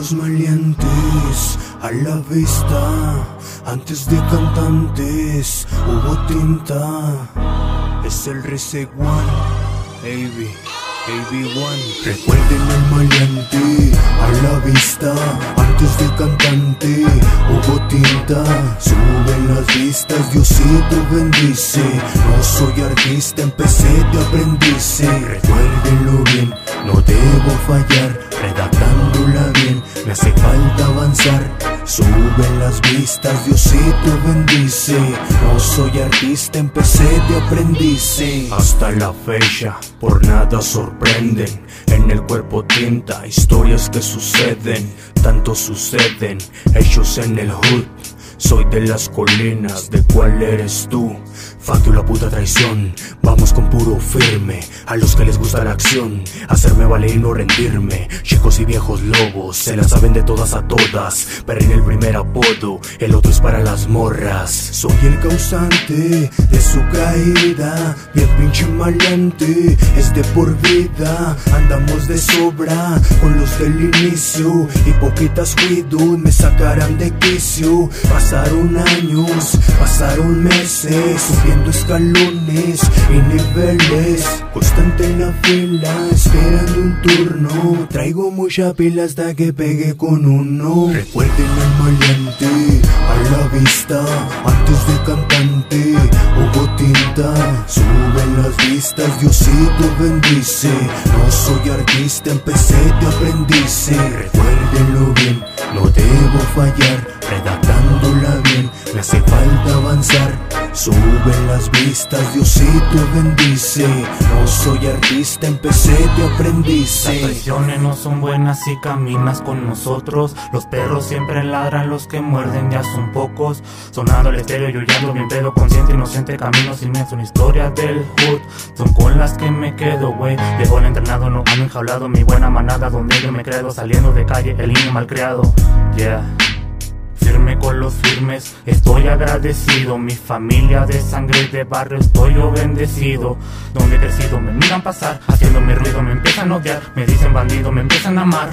Los maleantes a la vista, antes de cantantes hubo tinta. Es el Reset One, AB1. Recuerden al maleante a la vista, antes de cantante hubo tinta. Suben las vistas, Diosito bendice. No soy artista, empecé de aprendice. Recuérdenlo bien, no debo fallar, redactándola bien, me hace falta avanzar. Suben las vistas, Diosito bendice. No soy artista, empecé de aprendice. Hasta la fecha, por nada sorprenden. En el cuerpo tinta, historias que suceden. Tanto suceden, hechos en el hood. Soy de las colinas, ¿de cuál eres tú? Fuck you la puta traición, vamos con puro firme. A los que les gusta la acción, hacerme valer y no rendirme. Chicos y viejos lobos, se la saben de todas a todas. Pero en el primer apodo, el otro es para las morras. Soy el causante de su caída, bien pinche maleante, es de por vida. Andamos de sobra con los del inicio, hipócritas cuido, me sacarán de quicio. Pasaron años, pasaron meses, subiendo escalones y niveles. Constante en la fila, esperando un turno. Traigo mucha pila hasta que pegue con uno. Recuerden al maleante a la vista, antes de cantante hubo tinta. Suben las vistas, Diosito bendice. No soy artista, empecé de aprendice. Recuérdenlo bien, no debo fallar, redactándola bien, me hace falta avanzar. Suben las vistas, Diosito bendice. No soy artista, empecé de aprendice. Las traiciones no son buenas si caminas con nosotros. Los perros siempre ladran, los que muerden ya son pocos. Sonando el estéreo, yo ya ando bien pedo, consciente, inocente, caminos inmensos, historias del hood. Son con las que me quedo, wey. Viejo entrenado, no ando enjaulado, mi buena manada donde yo me credo. Saliendo de calle, el niño malcriado, yeah. Firme con los firmes, estoy agradecido. Mi familia de sangre de barrio, estoy yo bendecido. Donde he crecido me miran pasar, haciendo mi ruido me empiezan a odiar. Me dicen bandido, me empiezan a amar.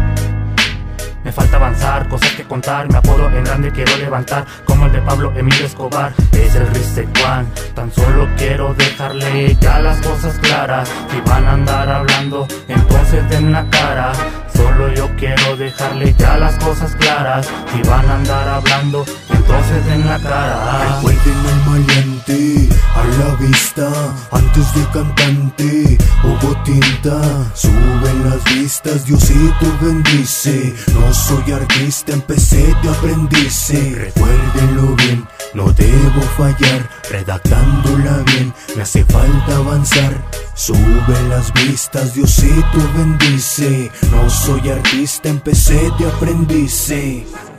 Me falta avanzar, cosas que contar. Me apodo en grande, quiero levantar, como el de Pablo Emilio Escobar. Es el Reset One, tan solo quiero dejarle ya las cosas claras. Si van a andar hablando, entonces den la cara. Solo yo quiero dejarle ya las cosas claras. Si van a andar hablando, entonces den la cara. Recuerden al maleante a la vista, antes de cantante hubo tinta. Suben las vistas, Diosito bendice. No soy artista, empecé de aprendice. Recuérdenlo bien, no debo fallar, redactándola bien, me hace falta avanzar. Suben las vistas, Diosito bendice. No soy artista, empecé de aprendice.